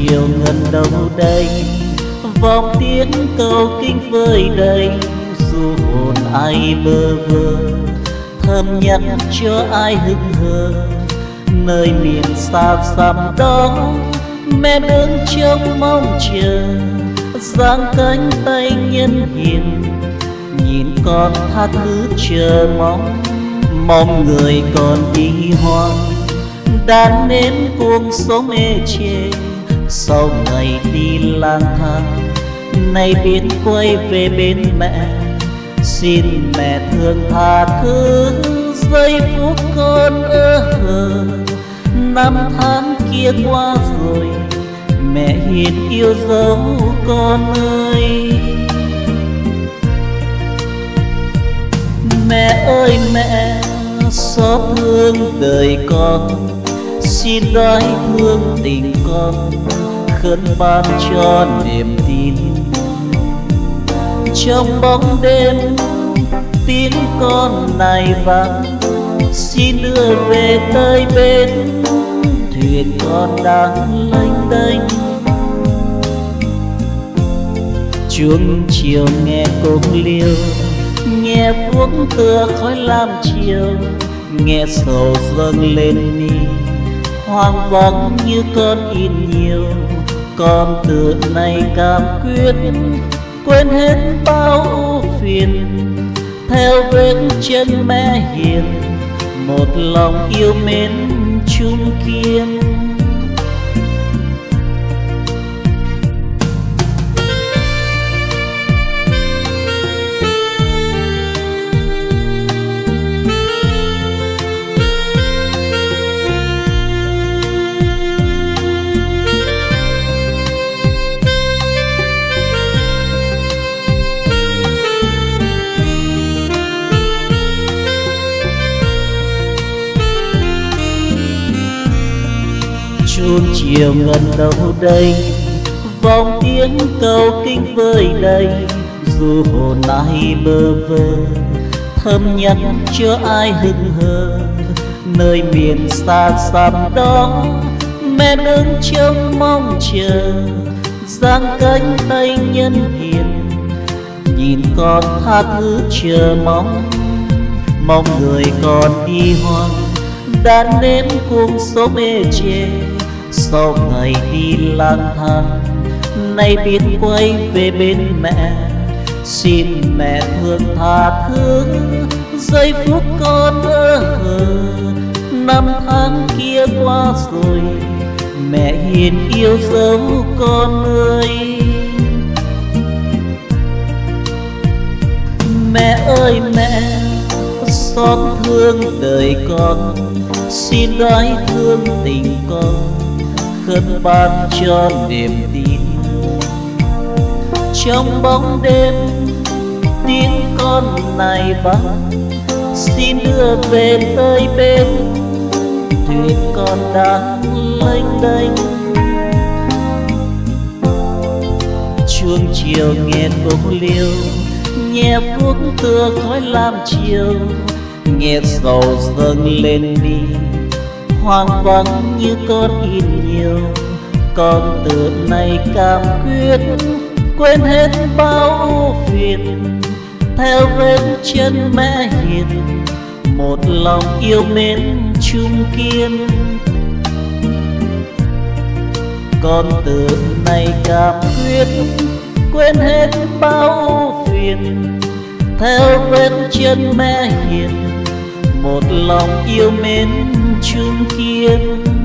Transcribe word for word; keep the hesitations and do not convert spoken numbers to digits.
chiều ngân đâu đây, vòng tiếng cầu kinh vơi đầy, dù hồn ai bơ vơ thơm nhắc cho ai hững hờ. Nơi miền xa xăm đó mẹ đứng trông mong chờ, giang cánh tay nhân hiền nhìn con tha thứ chờ mong. Mong người còn đi hoang đã nếm cuộc sống ê chề, sau ngày đi lang thang nay biết quay về bên mẹ. Xin mẹ thương tha thứ giây phút con ơ hờ, năm tháng kia qua rồi mẹ hiền yêu dấu con ơi. Mẹ ơi mẹ xót thương đời con, xin đói thương tình con, khấn ban cho niềm tin. Trong bóng đêm tiếng con này vang, xin đưa về tới bên thuyền con đang lênh đênh. Chuông chiều nghe cốc liêu, nghe vuốt tựa khói lam chiều, nghe sầu dâng lên mi hoang vắng như con in nhiều. Con từ nay cam quyết quên hết bao ưu phiền, theo vết chân mẹ hiền một lòng yêu mến chung kiên. Chuông chiều ngân đâu đây, vòng tiếng cầu kinh vơi đầy, dù hồn ai bơ vơ thơm nhắc cho ai hững hờ. Nơi miền xa xăm đó mẹ đứng trông mong chờ, giang cánh tay nhân hiền nhìn con tha thứ chờ mong. Mong người còn đi hoang đã nếm cuộc sống ê chề, sau ngày đi lang thang nay biết quay về bên mẹ. Xin mẹ thương tha thứ giây phút con ơ hờ, năm tháng kia qua rồi mẹ hiền yêu dấu con ơi. Mẹ ơi mẹ xót thương đời con, xin đói thương tình con, khấn ban cho niềm tin. Trong bóng đêm tiếng con này vang, xin đưa về tới bên thuyền con đang lênh đênh. Chuông chiều nghe cốc liêu, nghe vuốt tựa khói lam chiều, nghe sầu dâng lên đi hoang vắng như con in nhiều. Con từ nay cam quyết quên hết bao ưu phiền, theo vết chân mẹ hiền một lòng yêu mến chung kiên. Con từ nay cam quyết quên hết bao ưu phiền, theo vết chân mẹ hiền một lòng yêu mến chung kiên.